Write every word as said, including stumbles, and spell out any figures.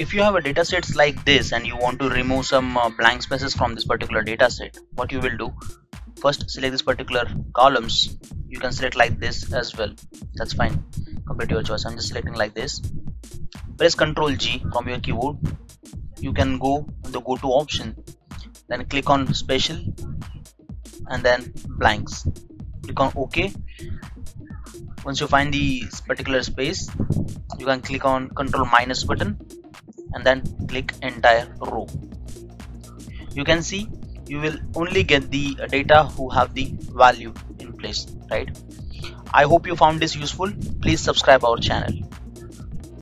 if you have a data sets like this and you want to remove some uh, blank spaces from this particular data set, what you will do, first select this particular columns. You can select like this as well, that's fine, complete your choice. I'm just selecting like this. Press Ctrl G from your keyboard. You can go on the go to option, then click on special and then blanks, click on OK. Once you find the particular space, you can click on Control minus button and then click entire row. You can see you will only get the data who have the value in place, right? I hope you found this useful. Please subscribe our channel.